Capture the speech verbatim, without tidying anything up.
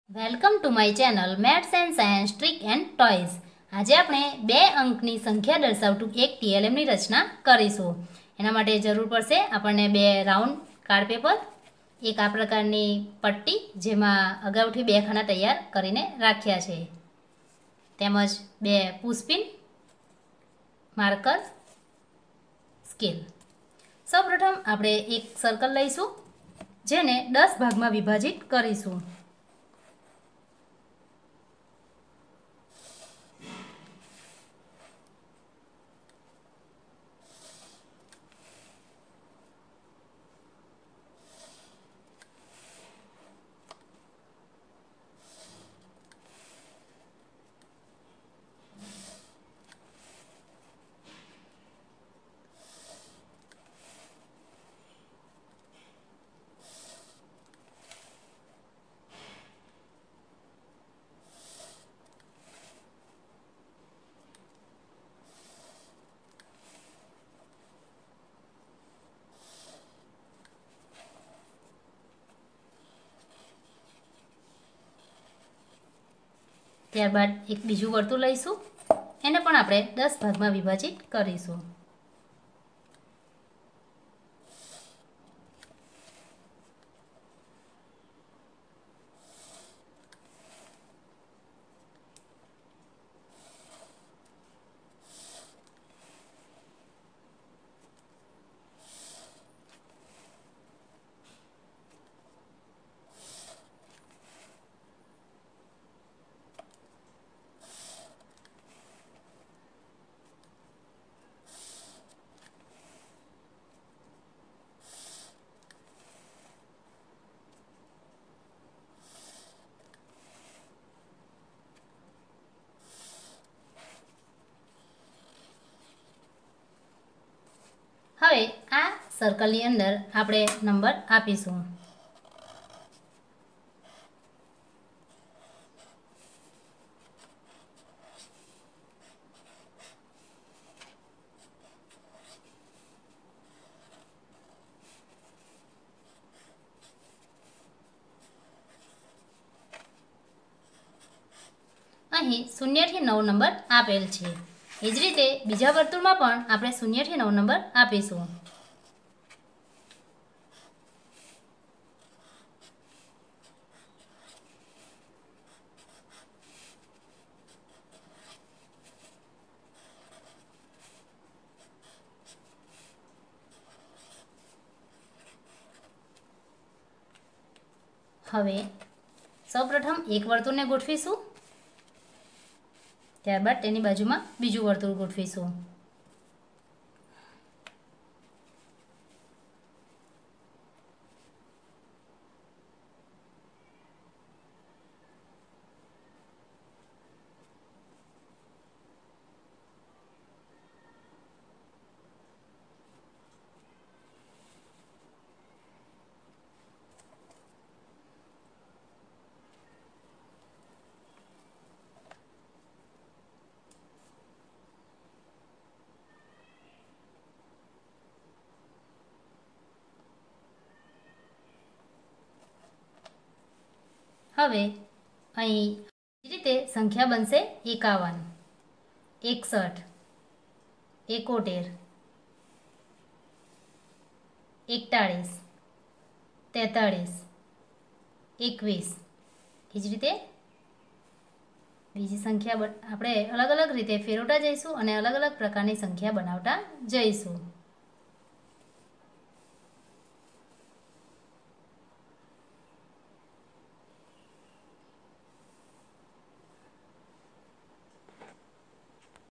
Welcome to my channel maths and science trick and toys. આજે આપણે બે અંકની સંખ્યા દર્શાવતું એક ટીએલએમની રચના કરીશું। એના માટે જરૂર પડશે આપણને બે રાઉન્ડ કાર્ડ પેપર, એક આ પ્રકારની પટ્ટી જેમાં અગાઉથી બે ખાના તૈયાર કરીને રાખ્યા છે, તેમજ બે પુષ્પિન, માર્કર, સ્કેલ। સૌપ્રથમ આપણે એક સર્કલ લઈશું જેને દસ ભાગમાં વિભાજિત કરીશું। ત્યારબાદ એક બીજું વર્તુળ લઈશું, એને પણ આપણે દસ ભાગમાં વિભાજિત કરીશું। હવે આ સર્કલની અંદર આપણે નંબર આપીશું। અહીં શૂન્યથી નવ નંબર આપેલ છે, એ જ રીતે બીજા વર્તુળમાં પણ આપણે શૂન્યથી નવ નંબર આપીશું। હવે સૌપ્રથમ એક વર્તુળને ગોઠવીશું, ત્યારબાદ તેની બાજુમાં બીજું વર્તુળ ગોઠવીશું। હવે અહીં રીતે સંખ્યા બનશે એકાવન, એકસઠ, એકોતેર, એકતાળીસ, તેતાળીસ, એકવીસ। એ જ રીતે બીજી સંખ્યા આપણે અલગ અલગ રીતે ફેરવતા જઈશું અને અલગ અલગ પ્રકારની સંખ્યા બનાવતા જઈશું।